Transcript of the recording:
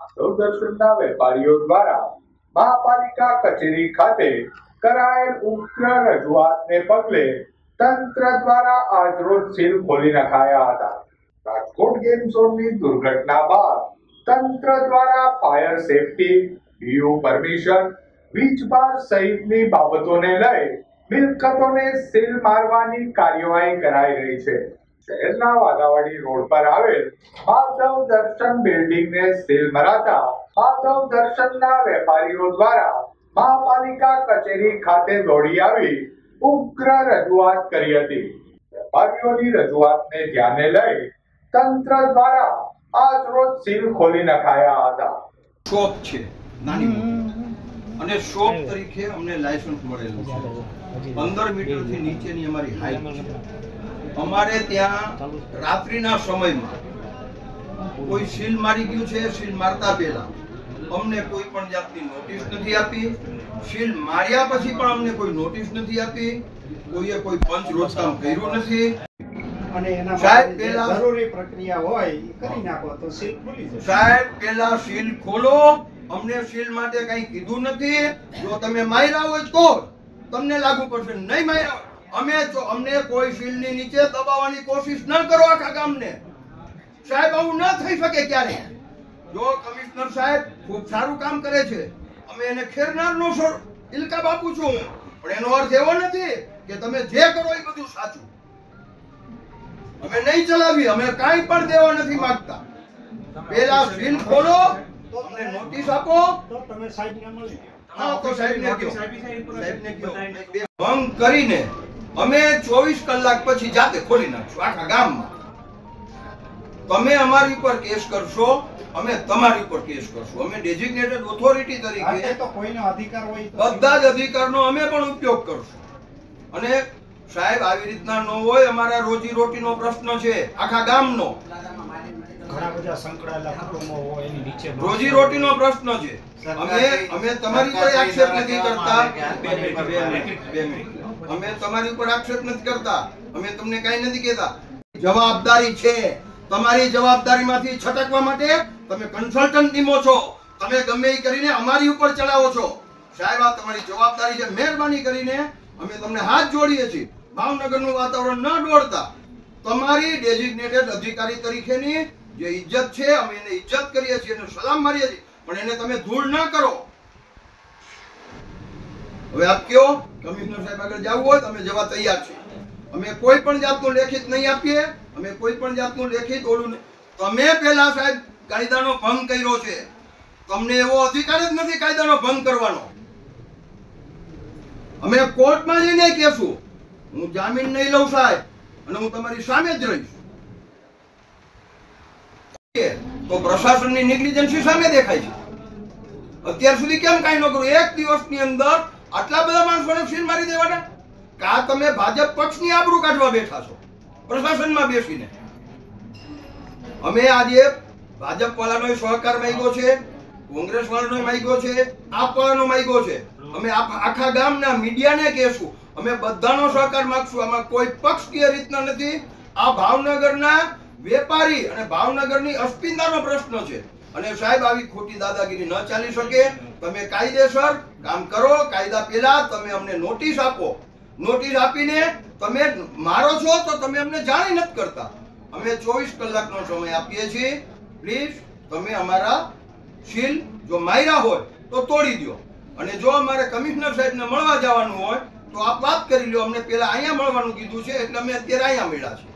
દર્શનના વેપારીઓ દ્વારા મહાપાલિકા કચેરી ખાતે કરાયેલ ઉગ્ર રજૂઆતને પગલે તંત્ર દ્વારા આજરોજ સીલ ખોલી નખાયા હતા. રાજકોટ ગેમ ઝોનની દુર્ઘટના બાદ તંત્ર દ્વારા ફાયર સેફટી, બીયુ પરમિશન, વીજ બાર સહિતની બાબતોને લઈ મિલકતોને સીલ મારવાની કાર્યવાહી કરાઈ રહી છે. શહેરના વાઘાવાડી રોડ પર આવેલ માધવ દર્શન બિલ્ડિંગને સીલ મરાતા માધવ દર્શનના વેપારીઓ દ્વારા મહાપાલિકા કચેરી ખાતે દોડી આવી ઉગ્ર રજૂઆત કરી હતી. વેપારીઓની રજૂઆતને ધ્યાને લઈ તંત્ર દ્વારા આજરોજ સીલ ખોલી નખાયા હતા. શોપ છે નાની અને શોપ તરીકે અમને લાયસન્સ મળેલું છે. 15 મીટરથી નીચેની અમારી હાઈટ છે. અમારે ત્યાં રાત્રિના સમયમાં કોઈ સીલ મારી ગયું છે. સીલ મારતા પહેલા અમને કોઈ પણ જાતની નોટિસ નથી આપી. સીલ માર્યા પછી પણ અમને કોઈ નોટિસ નથી આપી. કોઈએ કોઈ પંચ રોજકામ કર્યું નથી. અને એના સાહેબ પહેલા જરૂરી પ્રક્રિયા હોય એ કરી નાખો તો સીલ ખુલી જશે. સાહેબ પહેલા સીલ ખોલો. અમને સીલ માટે કઈ કીધું નથી. જો તમે માર્યા હોય તો તમને લાગુ પડશે, નહીં માર્યા અમને કોઈ સીલની નીચે દબાવવાની કોશિશ ન કરો આખા ગામને. સાહેબ આવું ન થઈ શકે ક્યારે. જો કમિશનર સાહેબ ખૂબ સારું કામ કરે છે, અમે એને ખેરનારનો ઇલકા બાપુ છું, પણ એનો અર્થ એવો નથી કે તમે જે કરો એ બધું સાચું. અમે નહીં ચલાવી, અમે કાંઈ પણ દેવા નથી માંગતા. પહેલા સીલ ખોલો, અમને નોટિસ આપો તો તમે સાહેબને મળી હા તો સાહેબને કહો. ભંગ કરીને અમે 24 કલાક પછી જાતે ખોલી નાખશું આખા ગામમાં. તમે અમારી ઉપર કેસ કરશો, અમે તમારી ઉપર કેસ કરશું. અમે ડેઝિગ્નેટેડ ઓથોરિટી તરીકે તો કોઈનો અધિકાર હોય તો બધા જ અધિકારનો અમે પણ ઉપયોગ કરશું. અને સાહેબ આવી રીતના ન હોય. અમારા રોજી રોટીનો પ્રશ્ન છે આખા ગામનો. ઘણા બધા સંકળાયેલા કુટુંબો હોય એની નીચે રોજી રોટીનો પ્રશ્ન છે. અમે તમારી ઉપર આક્ષેપ નથી કરતા. અમે તમારી ઉપર આક્ષેપ નથી કરતા. અમે તમને કાઈ નથી કહેતા. જવાબદારી છે તમારી. જવાબદારીમાંથી છટકવા માટે તમે કન્સલ્ટન્ટ નિમો છો. તમે ગમે એ કરીને અમારી ઉપર ચડાવો છો. સાહેબ આ તમારી જવાબદારી છે. મહેરબાની કરીને અમે તમને હાથ જોડીએ છીએ. ભાવનગરનું વાતાવરણ ન દોડતા. તમારી ડેઝિગ્નેટેડ અધિકારી તરીકેની જે ઇજ્જત છે અમે એને ઇજ્જત કરીએ છીએ, એને સલામ મારીએ છીએ, પણ એને તમે ધૂળ ન કરો. હવે આપ કયો કમિશનર સાહેબ આગળ જવું હોય તમે જવા તૈયાર છે. અમે કોઈ પણ જાતનું લેખિત નહીં આપીએ. અમે કોઈ પણ જાતનું લેખિત ઓલું નહીં. તમે પહેલા સાહેબ કાયદાનો ભંગ કર્યો છે. તમને એવો અધિકાર જ નથી કાયદાનો ભંગ કરવાનો. અમે કોર્ટમાં જઈને કહેશું. હું જામીન નહીં લઉં સાહેબ, અને હું તમારી સામે જ રહીશ. તો પ્રશાસનની નેગ્લિજન્સી સામે દેખાય છે. અત્યાર સુધી કેમ કાંઈ ન કર્યું? એક દિવસની અંદર આટલા બધા માણસોને સીલ મારી દેવાના? કા તમે ભાજપ પક્ષની આબરૂ કાઢવા બેઠા છો પ્રશાસનમાં બેસીને? અમે આજે ભાજપ વાળાનો સહકાર માંગ્યો છે, કોંગ્રેસ વાળાનો માંગ્યો છે, આપ વાળાનો માંગ્યો છે. અમે આખા ગામના મીડિયાને કહેશું. અમે બધાનો સહકાર માંગશું. આમાં કોઈ પક્ષકીય રીતના નથી. આ ભાવનગરના વેપારી અને ભાવનગરની અસ્મિતાનો પ્રશ્ન છે. અને સાહેબ આવી ખોટી દાદાગીરી ન ચાલી શકે. તમે કાયદેસર કામ કરો. કાયદા પહેલા તમે અમને નોટિસ આપો. નોટિસ આપીને તમે મારો છો તો તમે અમને જાણ નથી કરતા. અમે 24 કલાકનો સમય આપીએ છીએ. પ્લીઝ તમે અમારા સીલ જો માર્યા હોય તો તોડી દો. અને જો અમારે કમિશનર સાહેબને મળવા જવાનું હોય તો આપ વાત કરી લો. અમને પહેલા અહીંયા મળવાનું કીધું છે એટલે અમે અત્યારે અહીંયા મળ્યા છીએ.